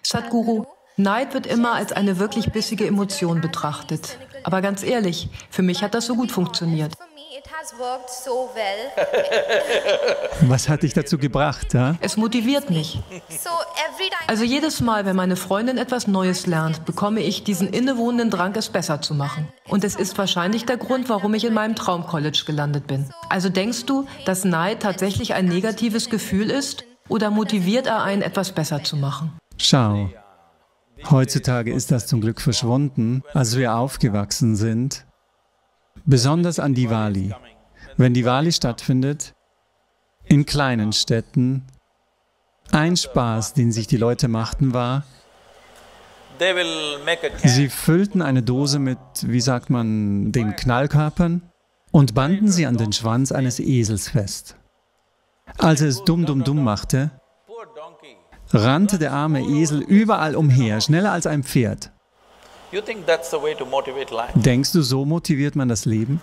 Sadhguru, Neid wird immer als eine wirklich bissige Emotion betrachtet. Aber ganz ehrlich, für mich hat das so gut funktioniert. Was hat dich dazu gebracht, ha? Es motiviert mich. Also jedes Mal, wenn meine Freundin etwas Neues lernt, bekomme ich diesen innewohnenden Drang, es besser zu machen. Und es ist wahrscheinlich der Grund, warum ich in meinem Traumcollege gelandet bin. Also denkst du, dass Neid tatsächlich ein negatives Gefühl ist? Oder motiviert er einen, etwas besser zu machen? Schau, heutzutage ist das zum Glück verschwunden, als wir aufgewachsen sind. Besonders an Diwali. Wenn Diwali stattfindet, in kleinen Städten, ein Spaß, den sich die Leute machten, war, sie füllten eine Dose mit, wie sagt man, den Knallkörpern und banden sie an den Schwanz eines Esels fest. Als er es dumm machte, rannte der arme Esel überall umher, schneller als ein Pferd. Denkst du, so motiviert man das Leben?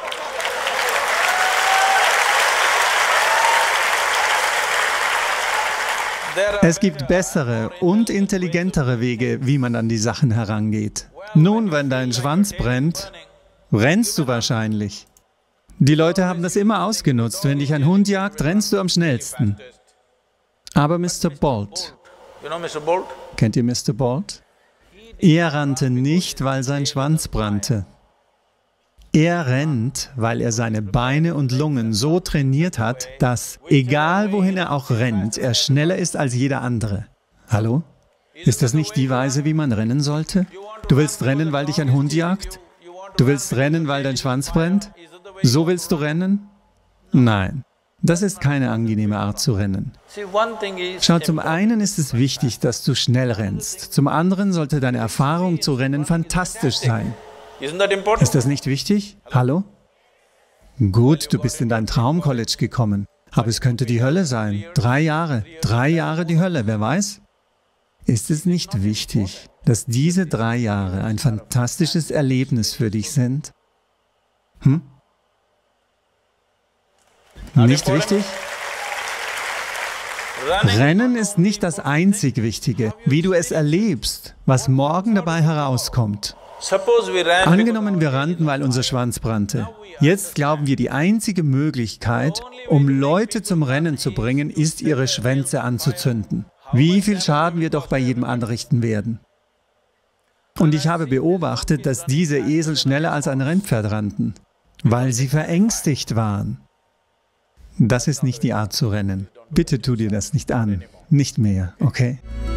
Es gibt bessere und intelligentere Wege, wie man an die Sachen herangeht. Nun, wenn dein Schwanz brennt, rennst du wahrscheinlich. Die Leute haben das immer ausgenutzt. Wenn dich ein Hund jagt, rennst du am schnellsten. Aber Mr. Bolt, kennt ihr Mr. Bolt? Er rannte nicht, weil sein Schwanz brannte. Er rennt, weil er seine Beine und Lungen so trainiert hat, dass, egal wohin er auch rennt, er schneller ist als jeder andere. Hallo? Ist das nicht die Weise, wie man rennen sollte? Du willst rennen, weil dich ein Hund jagt? Du willst rennen, weil dein Schwanz brennt? So willst du rennen? Nein, das ist keine angenehme Art zu rennen. Schau, zum einen ist es wichtig, dass du schnell rennst. Zum anderen sollte deine Erfahrung zu rennen fantastisch sein. Ist das nicht wichtig? Hallo? Gut, du bist in dein Traumcollege gekommen. Aber es könnte die Hölle sein. 3 Jahre. 3 Jahre die Hölle, wer weiß? Ist es nicht wichtig, dass diese 3 Jahre ein fantastisches Erlebnis für dich sind? Nicht wichtig? Rennen ist nicht das einzig Wichtige, wie du es erlebst, was morgen dabei herauskommt. Angenommen, wir rannten, weil unser Schwanz brannte. Jetzt glauben wir, die einzige Möglichkeit, um Leute zum Rennen zu bringen, ist, ihre Schwänze anzuzünden. Wie viel Schaden wir doch bei jedem anrichten werden. Und ich habe beobachtet, dass diese Esel schneller als ein Rennpferd rannten, weil sie verängstigt waren. Das ist nicht die Art zu rennen. Bitte tu dir das nicht an. Nicht mehr, okay?